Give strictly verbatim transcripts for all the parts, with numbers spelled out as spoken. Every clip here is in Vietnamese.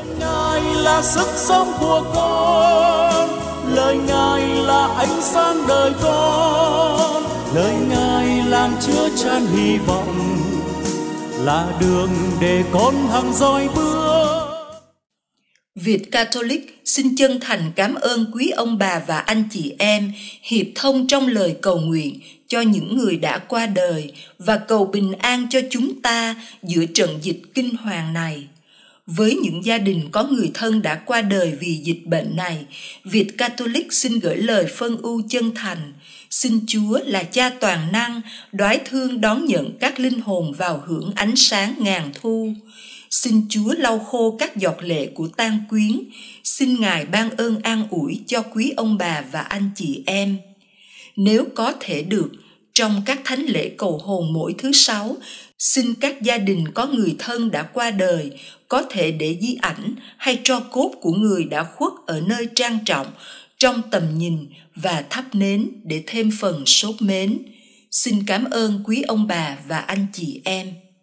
Ngài là sức sống của con, lời Ngài là ánh sáng đời con, lời Ngài làm chứa chan hy vọng, là đường để con hằng dõi bước. Việt Catholic xin chân thành cảm ơn quý ông bà và anh chị em hiệp thông trong lời cầu nguyện cho những người đã qua đời và cầu bình an cho chúng ta giữa trận dịch kinh hoàng này. Với những gia đình có người thân đã qua đời vì dịch bệnh này, Việt Catholic xin gửi lời phân ưu chân thành. Xin Chúa là Cha toàn năng, đoái thương đón nhận các linh hồn vào hưởng ánh sáng ngàn thu. Xin Chúa lau khô các giọt lệ của tang quyến. Xin Ngài ban ơn an ủi cho quý ông bà và anh chị em. Nếu có thể được, trong các thánh lễ cầu hồn mỗi thứ sáu, xin các gia đình có người thân đã qua đời có thể để di ảnh hay tro cốt của người đã khuất ở nơi trang trọng, trong tầm nhìn và thắp nến để thêm phần sốt mến. Xin cảm ơn quý ông bà và anh chị em.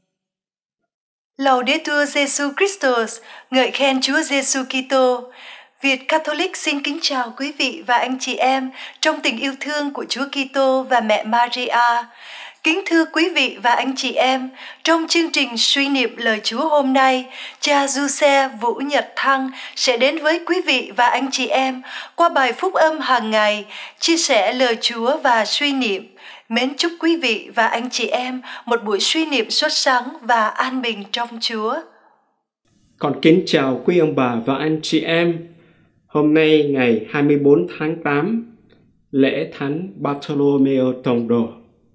Laudetur Jesus Christus, ngợi khen Chúa Giêsu Kitô. Việt Catholic xin kính chào quý vị và anh chị em trong tình yêu thương của Chúa Kitô và mẹ Maria. Kính thưa quý vị và anh chị em, trong chương trình suy niệm lời Chúa hôm nay, cha Giuse Vũ Nhật Thăng sẽ đến với quý vị và anh chị em qua bài phúc âm hàng ngày, chia sẻ lời Chúa và suy niệm. Mến chúc quý vị và anh chị em một buổi suy niệm sốt sáng và an bình trong Chúa. Con kính chào quý ông bà và anh chị em. Hôm nay ngày hai mươi bốn tháng tám, lễ Thánh Bartolomeo Tông Đồ.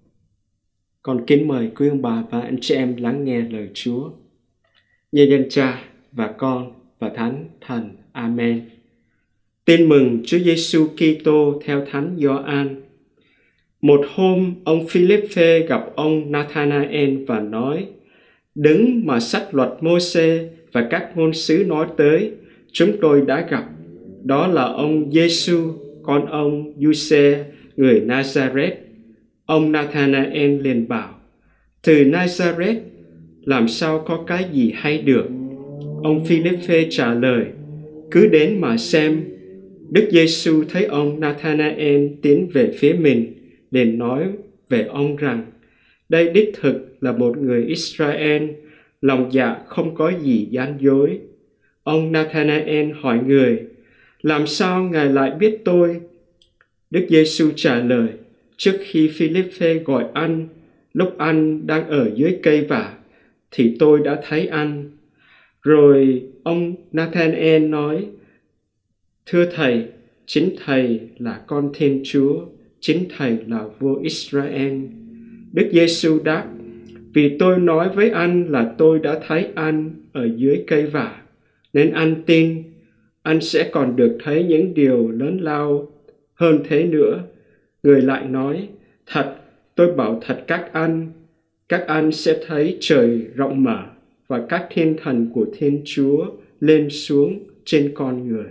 Con kính mời quý ông bà và anh chị em lắng nghe lời Chúa. Nhân danh Cha và Con và Thánh Thần. Amen. Tin mừng Chúa Giêsu Kitô theo Thánh Gioan. Một hôm, ông Philippe gặp ông Nathanael và nói: Đứng mà sách luật Mô-sê và các ngôn sứ nói tới, chúng tôi đã gặp. Đó là ông Giêsu, con ông Giuse, người Nazareth. Ông Nathanael liền bảo: Từ Nazareth, làm sao có cái gì hay được? Ông Philippe trả lời: Cứ đến mà xem. Đức Giêsu thấy ông Nathanael tiến về phía mình, để nói về ông rằng: Đây đích thực là một người Israel, lòng dạ không có gì gian dối. Ông Nathanael hỏi người: Làm sao Ngài lại biết tôi? Đức Giêsu trả lời: Trước khi Philippe gọi anh, lúc anh đang ở dưới cây vả, thì tôi đã thấy anh. Rồi ông Nathanael nói: Thưa Thầy, chính Thầy là con Thiên Chúa, chính Thầy là vua Israel. Đức Giêsu đáp: Vì tôi nói với anh là tôi đã thấy anh ở dưới cây vả, nên anh tin. Anh sẽ còn được thấy những điều lớn lao hơn thế nữa. Người lại nói: Thật, tôi bảo thật các anh, các anh sẽ thấy trời rộng mở và các thiên thần của Thiên Chúa lên xuống trên con người.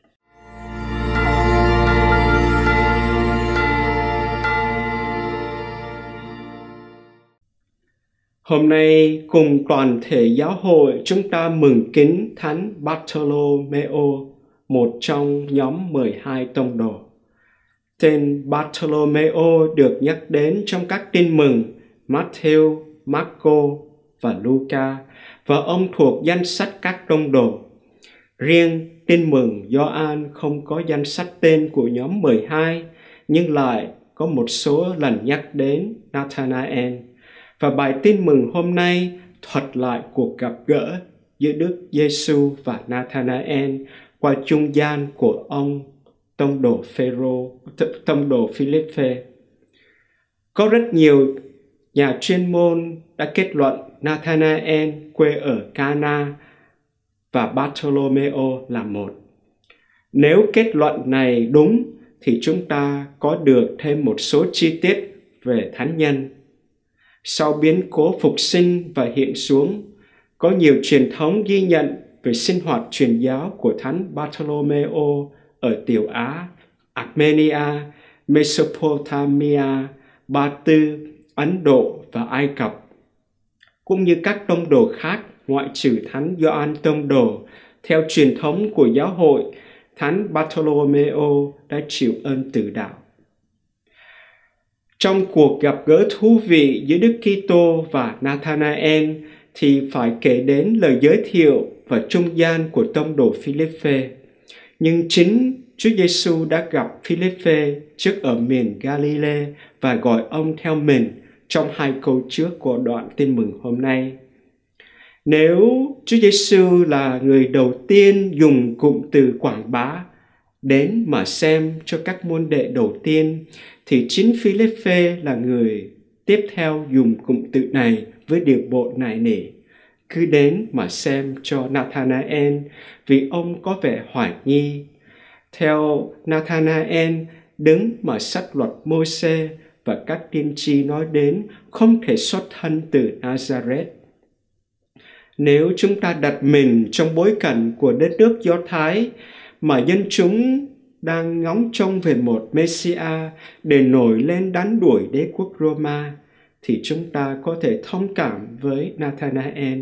Hôm nay cùng toàn thể giáo hội chúng ta mừng kính Thánh Bartolomeo, một trong nhóm mười hai tông đồ. Tên Bartolomeo được nhắc đến trong các tin mừng Matthew, Marco và Luca, và ông thuộc danh sách các tông đồ. Riêng tin mừng Gioan không có danh sách tên của nhóm mười hai, nhưng lại có một số lần nhắc đến Nathanael. Và bài tin mừng hôm nay thuật lại cuộc gặp gỡ giữa Đức Giêsu và Nathanael qua trung gian của ông tông đồ Phêrô, tông đồ Philippe. Có rất nhiều nhà chuyên môn đã kết luận Nathanael quê ở Cana và Bartolomeo là một. Nếu kết luận này đúng thì chúng ta có được thêm một số chi tiết về thánh nhân. Sau biến cố phục sinh và hiện xuống, có nhiều truyền thống ghi nhận về sinh hoạt truyền giáo của Thánh Bartolomeo ở Tiểu Á, Armenia, Mesopotamia, Ba Tư, Ấn Độ và Ai Cập. Cũng như các tông đồ khác ngoại trừ Thánh Gioan tông đồ Theo truyền thống của giáo hội, Thánh Bartolomeo đã chịu ơn tử đạo. Trong cuộc gặp gỡ thú vị giữa Đức Kitô và Nathanael thì phải kể đến lời giới thiệu và trung gian của tông đồ Philippe. Nhưng chính Chúa Giêsu đã gặp Philippe trước ở miền Galilee và gọi ông theo mình trong hai câu trước của đoạn tin mừng hôm nay. Nếu Chúa Giêsu là người đầu tiên dùng cụm từ quảng bá đến mà xem cho các môn đệ đầu tiên, thì chính Philippe là người tiếp theo dùng cụm từ này với điệu bộ nài nỉ. Cứ đến mà xem cho Nathanael, vì ông có vẻ hoài nghi. Theo Nathanael, đứng mà sách luật Mô-sê và các tiên tri nói đến không thể xuất thân từ Nazareth. Nếu chúng ta đặt mình trong bối cảnh của đất nước Do Thái mà dân chúng đang ngóng trông về một Messiah để nổi lên đánh đuổi đế quốc Roma, thì chúng ta có thể thông cảm với Nathanael.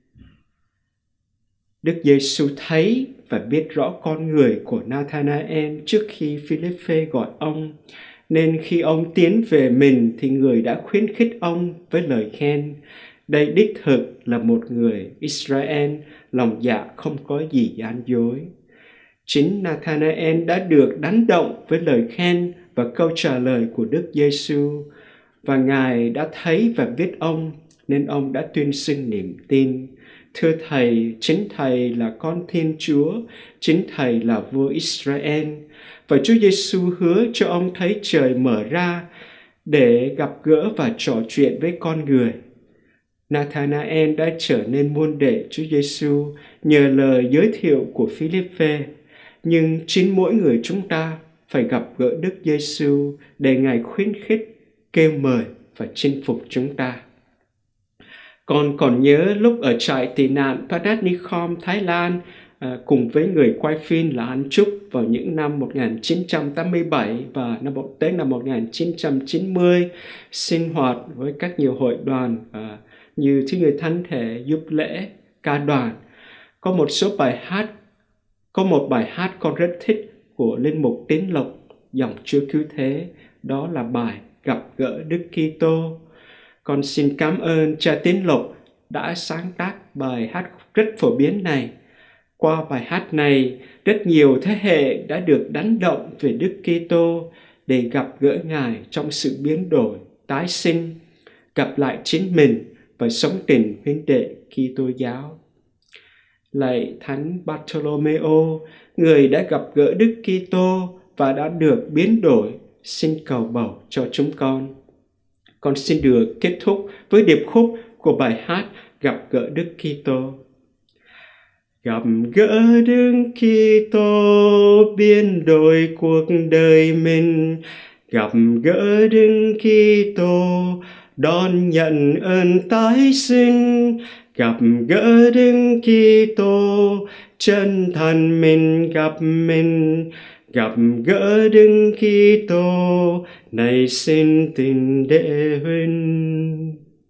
Đức Giêsu thấy và biết rõ con người của Nathanael trước khi Philippe gọi ông, nên khi ông tiến về mình thì người đã khuyến khích ông với lời khen. Đây đích thực là một người Israel, lòng dạ không có gì gian dối. Chính Nathanael đã được đánh động với lời khen và câu trả lời của Đức Giêsu, và Ngài đã thấy và biết ông, nên ông đã tuyên xưng niềm tin. Thưa Thầy, chính Thầy là con Thiên Chúa, chính Thầy là vua Israel. Và Chúa Giêsu hứa cho ông thấy trời mở ra để gặp gỡ và trò chuyện với con người. Nathanael đã trở nên môn đệ Chúa Giêsu nhờ lời giới thiệu của Philippe. Nhưng chính mỗi người chúng ta phải gặp gỡ Đức Giêsu để Ngài khuyến khích, kêu mời và chinh phục chúng ta. Con còn nhớ lúc ở trại tị nạn Panatnikhom, Thái Lan, à, cùng với người quay phim là anh Trúc vào những năm một nghìn chín trăm tám mươi bảy và năm tới năm một nghìn chín trăm chín mươi, sinh hoạt với các nhiều hội đoàn à, như Thứ Người Thánh Thể, Giúp Lễ, Ca Đoàn. Có một số bài hát, có một bài hát con rất thích của Linh mục Tiến Lộc, dòng Chúa Cứu Thế, đó là bài Gặp Gỡ Đức Kitô. Con xin cảm ơn cha Tiến Lộc đã sáng tác bài hát rất phổ biến này. Qua bài hát này, rất nhiều thế hệ đã được đánh động về Đức Kitô để gặp gỡ Ngài trong sự biến đổi, tái sinh, gặp lại chính mình và sống tình huynh đệ Kitô giáo. Lạy Thánh Bartolomeo, người đã gặp gỡ Đức Kitô và đã được biến đổi, xin cầu bầu cho chúng con. Con xin được kết thúc với điệp khúc của bài hát Gặp Gỡ Đức Kitô. Gặp gỡ Đức Kitô biến đổi cuộc đời mình, gặp gỡ Đức Kitô đón nhận ơn tái sinh, gặp gỡ Đức Kitô chân thành mình gặp mình, gặp gỡ Đức Kitô này xin tình đệ huynh.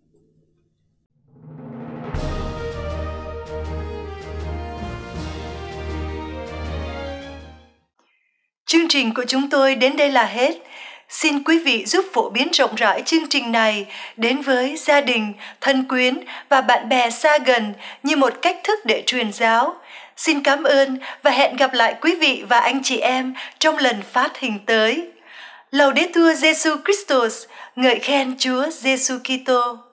Chương trình của chúng tôi đến đây là hết. Xin quý vị giúp phổ biến rộng rãi chương trình này đến với gia đình, thân quyến và bạn bè xa gần như một cách thức để truyền giáo. Xin cảm ơn và hẹn gặp lại quý vị và anh chị em trong lần phát hình tới. Laudetur Jesu Christus, ngợi khen Chúa Giêsu Kitô.